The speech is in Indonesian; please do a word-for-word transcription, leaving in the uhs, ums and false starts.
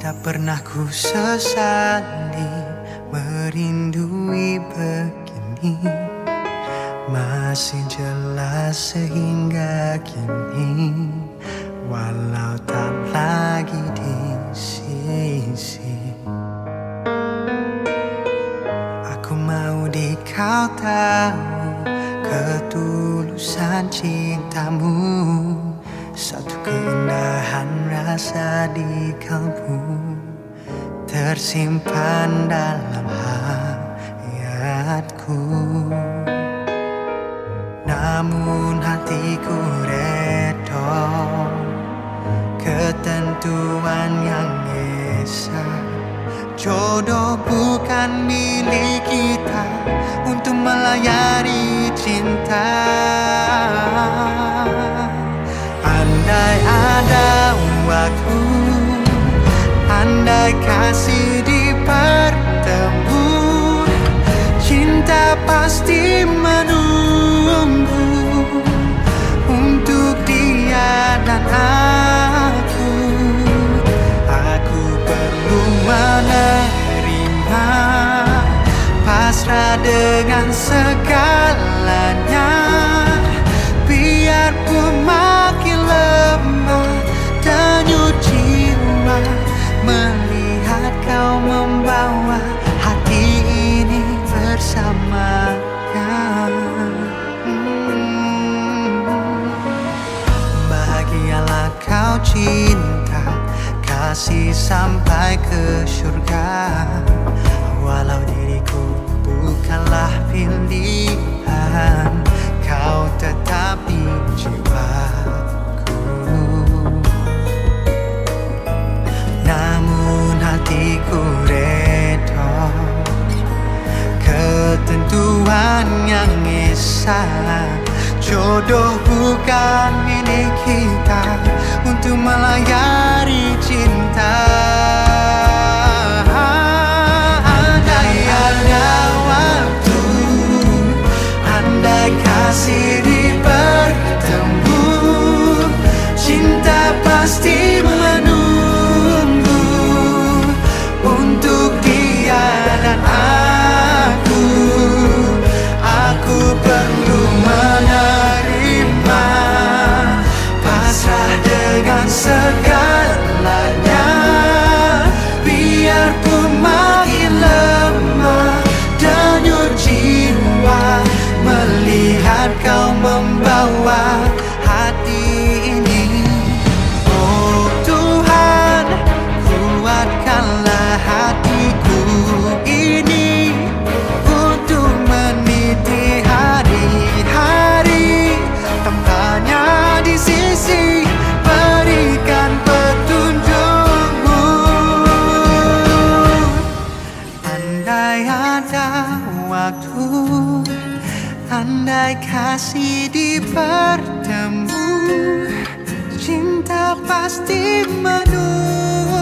Tak pernah ku sesali merindui begini, masih jelas sehingga kini, walau tak lagi di sisi. Aku mau di kau tahu ketulusan cintamu, satu keindahan rasa di kalbu tersimpan dalam hayatku. Namun hatiku redo ketentuan yang esa. Jodoh bukan milik kita untuk melayari cinta. Andai ada waktu, andai kasih dipertemu, cinta pasti menunggu untuk dia dan aku. Aku perlu menerima, pasrah dengan segalanya. Biarpun makin lemah denyut jiwa melihat kau membawa hati ini bersamakan. hmm. Bahagialah kau cinta, kasih sampai ke surga, walau diriku bukanlah pilihan, kau tetap di jiwaku. Namun hatiku redo ketentuan yang esa. Jodoh bukan milik kita untuk melayari cinta. Andai ada waktu, andai kasih dipertemu, cinta pasti menunggu untuk dia dan aku. Aku perlu menerima, pasrah dengan segalanya. Biarpun makin lemah denyut jiwa melihat kau membawa hati ini. Oh Tuhan, kuatkanlah hatiku ini untuk meniti hari-hari tanpanya di sisi. Berikan petunjukmu. Andai ada waktu, andai kasih dipertemu, cinta pasti menunggu